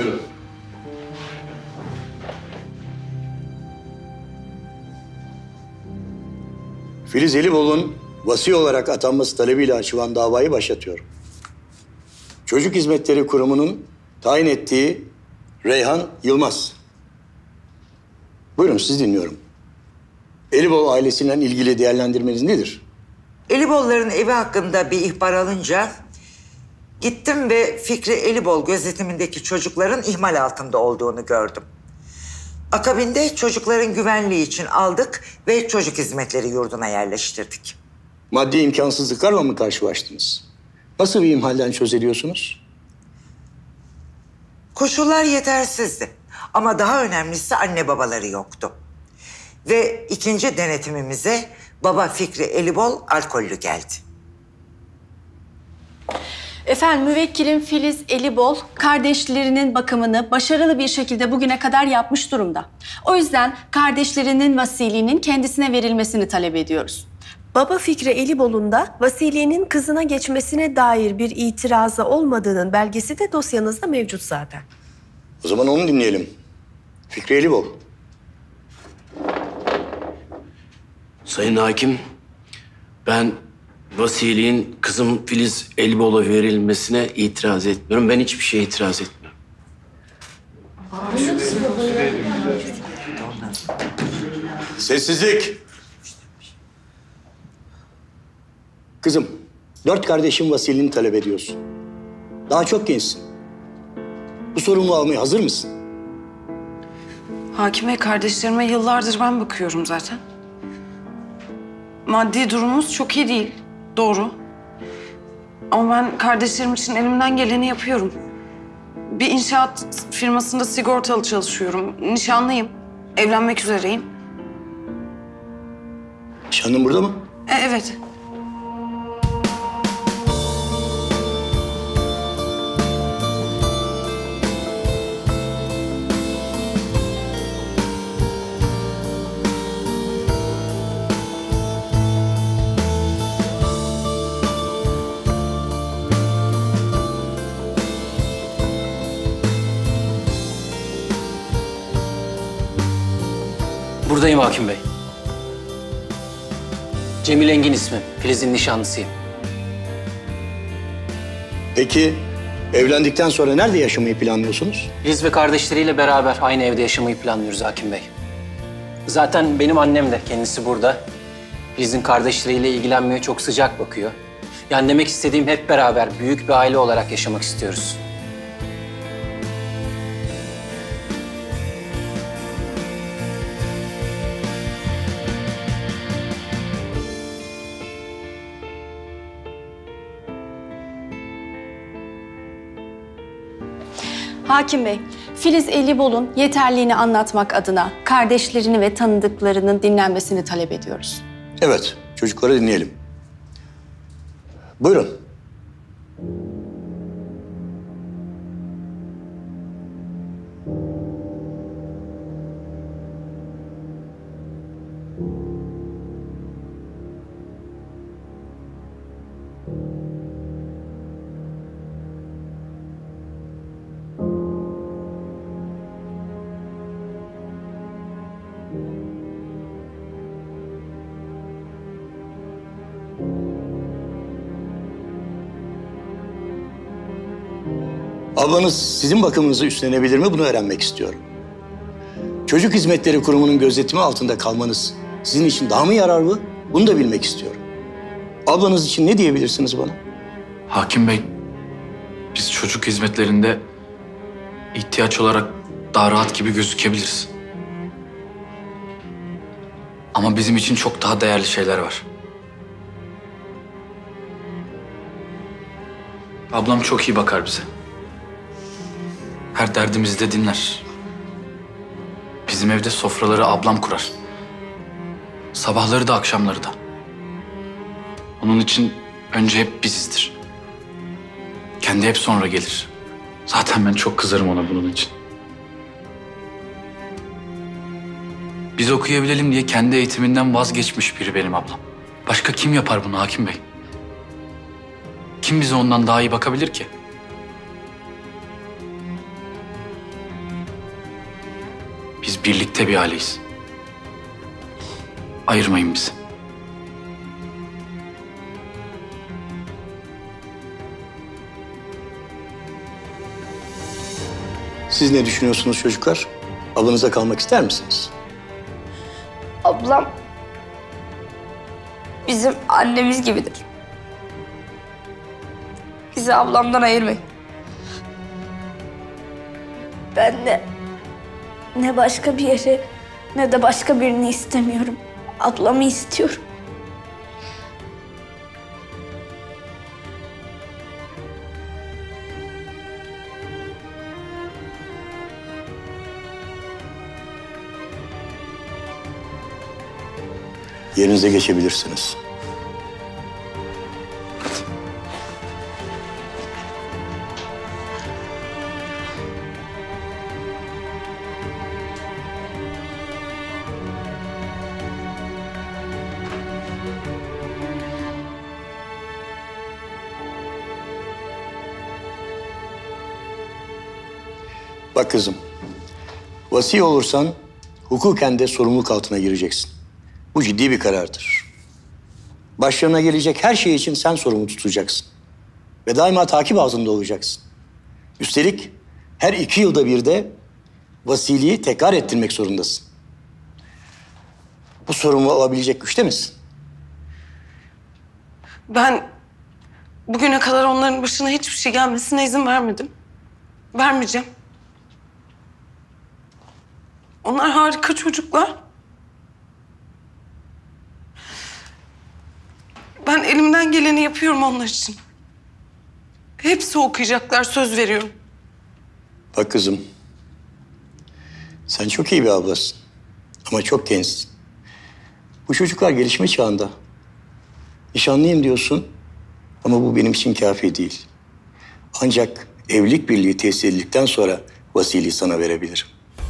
Buyurun. Filiz Elibol'un vasi olarak atanması talebiyle açılan davayı başlatıyorum. Çocuk Hizmetleri Kurumu'nun tayin ettiği Reyhan Yılmaz. Buyurun, sizi dinliyorum. Elibol ailesiyle ilgili değerlendirmeniz nedir? Elibolların evi hakkında bir ihbar alınca gittim ve Fikri Elibol gözetimindeki çocukların ihmal altında olduğunu gördüm. Akabinde çocukların güvenliği için aldık ve çocuk hizmetleri yurduna yerleştirdik. Maddi imkansızlıklarla mı karşılaştınız? Nasıl bir ihmalden söz ediyorsunuz? Koşullar yetersizdi ama daha önemlisi anne babaları yoktu. Ve ikinci denetimimize baba Fikri Elibol alkollü geldi. Efendim, müvekkilim Filiz Elibol kardeşlerinin bakımını başarılı bir şekilde bugüne kadar yapmış durumda. O yüzden kardeşlerinin vasiliğinin kendisine verilmesini talep ediyoruz. Baba Fikri Elibol'un da vasiliğinin kızına geçmesine dair bir itirazı olmadığının belgesi de dosyanızda mevcut zaten. O zaman onu dinleyelim. Fikri Elibol. Sayın Hakim, ben vasiliğin kızım Filiz Elibol'a verilmesine itiraz etmiyorum. Ben hiçbir şeye itiraz etmiyorum. Sessizlik. Kızım, 4 kardeşin vasiliğini talep ediyorsun. Daha çok gençsin. Bu sorumluluğu almaya hazır mısın? Hakim Bey, kardeşlerime yıllardır ben bakıyorum zaten. Maddi durumumuz çok iyi değil, doğru. Ama ben kardeşlerim için elimden geleni yapıyorum. Bir inşaat firmasında sigortalı çalışıyorum. Nişanlıyım, evlenmek üzereyim. Nişanlın burada mı? Evet. Buradayım Hakim Bey. Cemil Engin ismim. Filiz'in nişanlısıyım. Peki, evlendikten sonra nerede yaşamayı planlıyorsunuz? Filiz ve kardeşleriyle beraber aynı evde yaşamayı planlıyoruz Hakim Bey. Zaten benim annem de kendisi burada. Filiz'in kardeşleriyle ilgilenmeye çok sıcak bakıyor. Yani demek istediğim hep beraber büyük bir aile olarak yaşamak istiyoruz. Hakim Bey, Filiz Elibol'un yeterliğini anlatmak adına kardeşlerini ve tanıdıklarının dinlenmesini talep ediyoruz. Evet, çocukları dinleyelim. Buyurun. Ablanız sizin bakımınızı üstlenebilir mi? Bunu öğrenmek istiyorum. Çocuk Hizmetleri Kurumu'nun gözetimi altında kalmanız sizin için daha mı yararlı? Bunu da bilmek istiyorum. Ablanız için ne diyebilirsiniz bana? Hakim Bey, biz çocuk hizmetlerinde ihtiyaç olarak daha rahat gibi gözükebiliriz. Ama bizim için çok daha değerli şeyler var. Ablam çok iyi bakar bize. Her derdimizi de dinler. Bizim evde sofraları ablam kurar. Sabahları da akşamları da. Onun için önce hep bizizdir. Kendi hep sonra gelir. Zaten ben çok kızarım ona bunun için. Biz okuyabilelim diye kendi eğitiminden vazgeçmiş biri benim ablam. Başka kim yapar bunu Hakim Bey? Kim bize ondan daha iyi bakabilir ki? Biz birlikte bir aileyiz. Ayırmayın bizi. Siz ne düşünüyorsunuz çocuklar? Ablanıza kalmak ister misiniz? Ablam bizim annemiz gibidir. Bizi ablamdan ayırmayın. Ben de ne başka bir yeri ne de başka birini istemiyorum. Ablamı istiyorum. Yerinize geçebilirsiniz. Bak kızım, vasi olursan hukuken de sorumluluk altına gireceksin. Bu ciddi bir karardır. Başlarına gelecek her şey için sen sorumlu tutacaksın. Ve daima takip altında olacaksın. Üstelik her 2 yılda bir de vasiliği tekrar ettirmek zorundasın. Bu sorumlu olabilecek güçte misin? Ben bugüne kadar onların başına hiçbir şey gelmesine izin vermedim. Vermeyeceğim. Onlar harika çocuklar. Ben elimden geleni yapıyorum onlar için. Hepsi okuyacaklar, söz veriyorum. Bak kızım, sen çok iyi bir ablasın ama çok gençsin. Bu çocuklar gelişme çağında. Nişanlıyım diyorsun ama bu benim için kafi değil. Ancak evlilik birliği tesis edildikten sonra vasiliği sana verebilirim.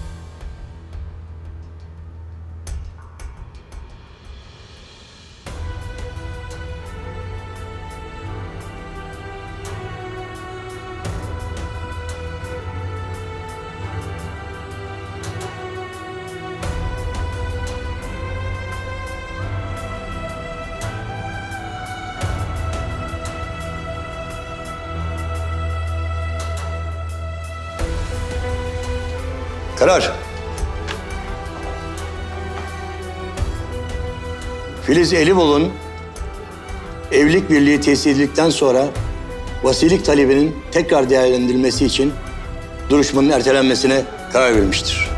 Karar. Filiz Elibol'un evlilik birliği tesis edildikten sonra vasilik talebinin tekrar değerlendirilmesi için duruşmanın ertelenmesine karar verilmiştir.